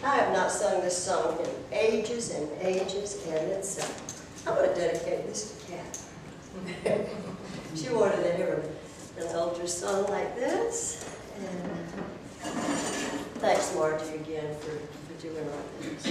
I have not sung this song in ages and ages, and I'm going to dedicate this to Kat. She wanted to hear an older song like this. And thanks, Margie, again for doing all this.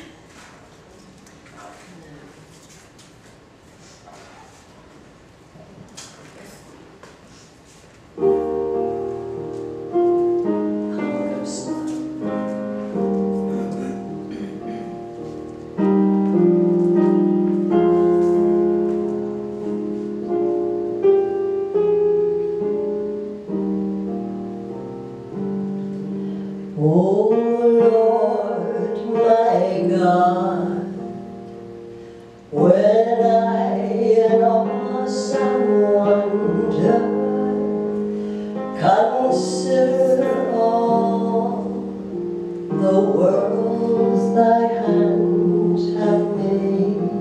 Oh Lord, my God, when I in awesome wonder consider all the worlds thy hands have made,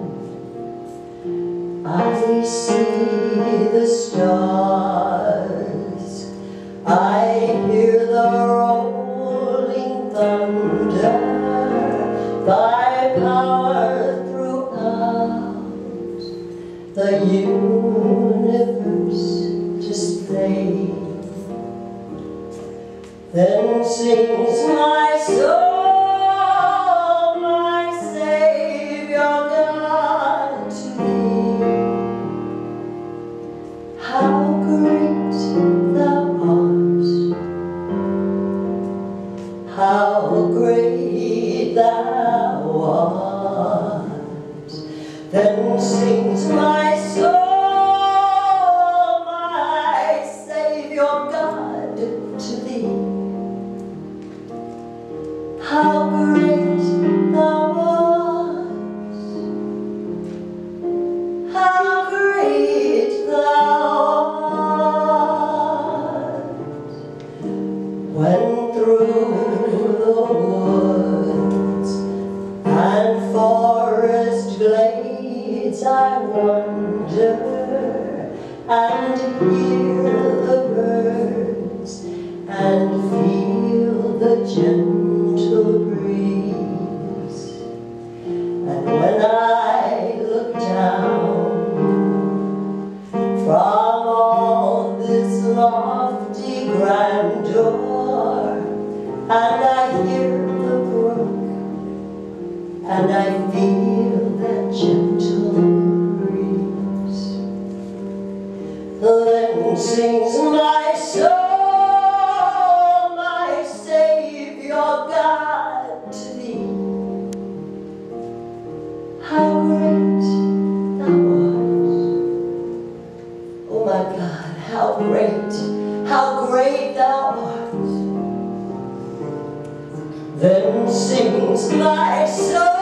I see the stars, I hear the rolling thunder, thy power throughout the universe displayed. Then sings my soul, my Savior God, to thee. How great thou art, how great thou art. Then sings my soul, my Savior God, to thee. How great thou art, how great thou art. When through the woods and forest glades I wander and hear the birds and feel the gentle breeze, and when I look down from all this lofty grandeur, and I hear the brook, and I feel that gentle breeze, then sings my soul, my Savior God, to thee. How great thou art, oh my God, how great thou art. Then sings my soul,